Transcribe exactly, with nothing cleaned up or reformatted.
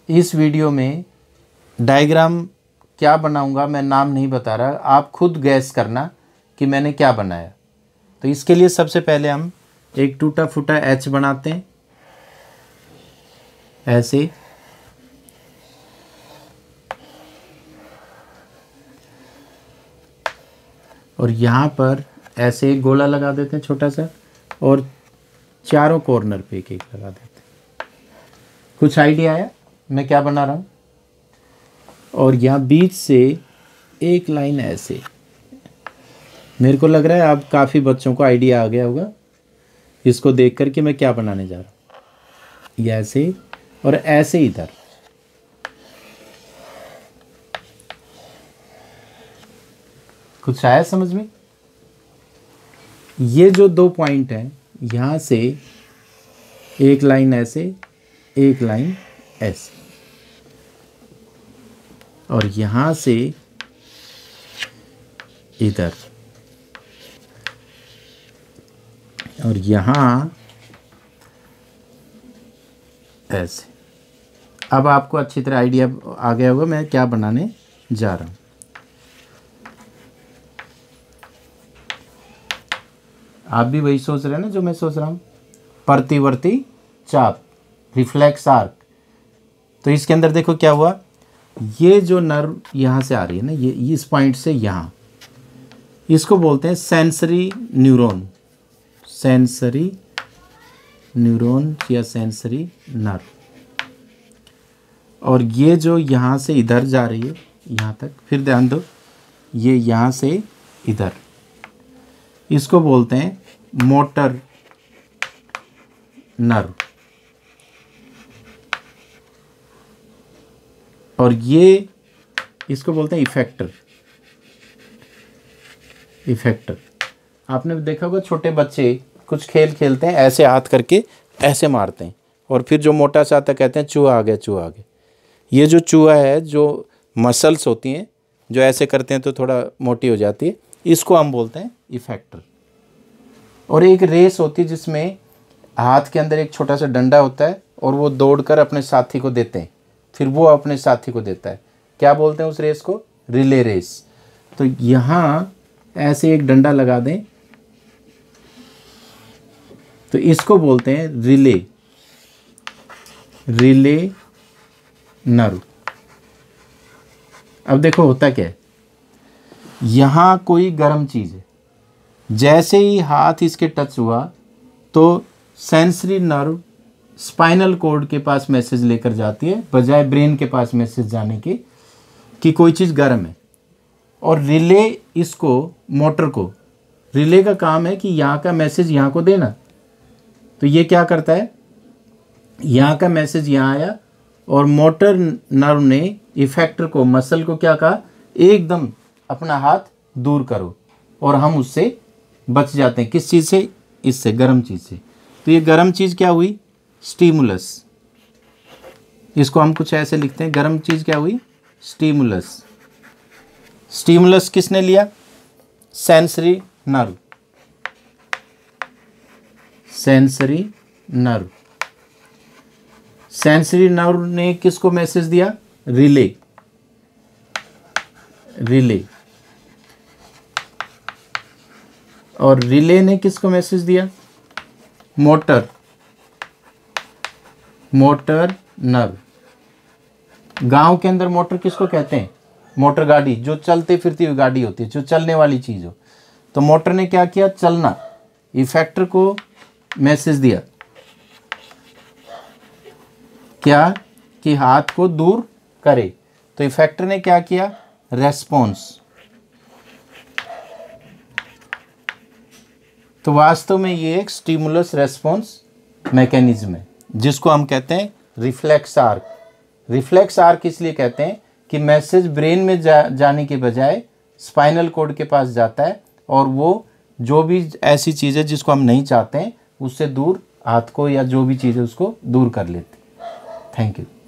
इस वीडियो में डायग्राम क्या बनाऊंगा मैं नाम नहीं बता रहा, आप खुद गैस करना कि मैंने क्या बनाया। तो इसके लिए सबसे पहले हम एक टूटा फूटा एच बनाते हैं ऐसे, और यहाँ पर ऐसे एक गोला लगा देते हैं छोटा सा, और चारों कॉर्नर पे एक एक लगा देते हैं। कुछ आइडिया आया मैं क्या बना रहा हूँ? और यहाँ बीच से एक लाइन ऐसे, मेरे को लग रहा है अब काफ़ी बच्चों को आइडिया आ गया होगा इसको देख कर कि मैं क्या बनाने जा रहा हूँ। ये ऐसे और ऐसे इधर, कुछ आया समझ में? ये जो दो पॉइंट हैं, यहाँ से एक लाइन ऐसे, एक लाइन ऐसे, और यहाँ से इधर, और यहाँ ऐसे। अब आपको अच्छी तरह आइडिया आ गया होगा मैं क्या बनाने जा रहा हूँ। आप भी वही सोच रहे हैं ना जो मैं सोच रहा हूँ, प्रतिवर्ती चाप, रिफ्लेक्स आर्क। तो इसके अंदर देखो क्या हुआ, ये जो नर्व यहाँ से आ रही है ना, ये इस पॉइंट से यहाँ, इसको बोलते हैं सेंसरी न्यूरॉन, सेंसरी न्यूरॉन या सेंसरी नर्व। और ये जो यहाँ से इधर जा रही है यहाँ तक, फिर ध्यान दो, ये यहाँ से इधर, इसको बोलते हैं मोटर नर्व। और ये इसको बोलते हैं इफेक्टर, इफेक्टर। आपने देखा होगा छोटे बच्चे कुछ खेल खेलते हैं, ऐसे हाथ करके ऐसे मारते हैं, और फिर जो मोटा सा आता कहते हैं चूहा आ गया, चूहा आ गया। ये जो चूहा है, जो मसल्स होती हैं जो ऐसे करते हैं तो थोड़ा मोटी हो जाती है, इसको हम बोलते हैं इफेक्टर। और एक रेस होती है जिसमें हाथ के अंदर एक छोटा सा डंडा होता है और वो दौड़कर अपने साथी को देते हैं, फिर वो अपने साथी को देता है। क्या बोलते हैं उस रेस को? Relay race. तो यहाँ ऐसे एक डंडा लगा दें तो इसको बोलते हैं रिले, रिले नर्व। अब देखो होता क्या है, यहाँ कोई गर्म चीज़ है, जैसे ही हाथ इसके टच हुआ तो सेंसरी नर्व स्पाइनल कॉर्ड के पास मैसेज लेकर जाती है, बजाय ब्रेन के पास मैसेज जाने के कि कोई चीज़ गर्म है। और रिले इसको, मोटर को, रिले का काम है कि यहाँ का मैसेज यहाँ को देना। तो ये क्या करता है, यहाँ का मैसेज यहाँ आया और मोटर नर्व ने इफेक्टर को, मसल को क्या कहा, एकदम अपना हाथ दूर करो, और हम उससे बच जाते हैं। किस चीज़ से? इससे, गर्म चीज़ से। तो ये गर्म चीज़ क्या हुई? स्टिमुलस। इसको हम कुछ ऐसे लिखते हैं, गर्म चीज़ क्या हुई? स्टिमुलस। स्टिमुलस किसने लिया? Sensory nerve, sensory nerve. Sensory nerve ने किसको मैसेज दिया? Relay, relay. और रिले ने किसको मैसेज दिया? Motor, motor nerve. गांव के अंदर मोटर किसको कहते हैं? मोटर गाड़ी, जो चलती फिरती हुई गाड़ी होती है, जो चलने वाली चीज़ हो। तो मोटर ने क्या किया? चलना। इफेक्टर को मैसेज दिया क्या? कि हाथ को दूर करे। तो इफेक्टर ने क्या किया? रेस्पॉन्स। तो वास्तव में ये एक स्टिमुलस रेस्पॉन्स मैकेनिज्म है, जिसको हम कहते हैं रिफ्लेक्स आर्क। रिफ्लेक्स आर्क इसलिए कहते हैं कि मैसेज ब्रेन में जा, जाने के बजाय स्पाइनल कॉर्ड के पास जाता है, और वो जो भी ऐसी चीज़ है जिसको हम नहीं चाहते हैं उससे दूर, हाथ को या जो भी चीज़ है उसको दूर कर लेते हैं। Thank you.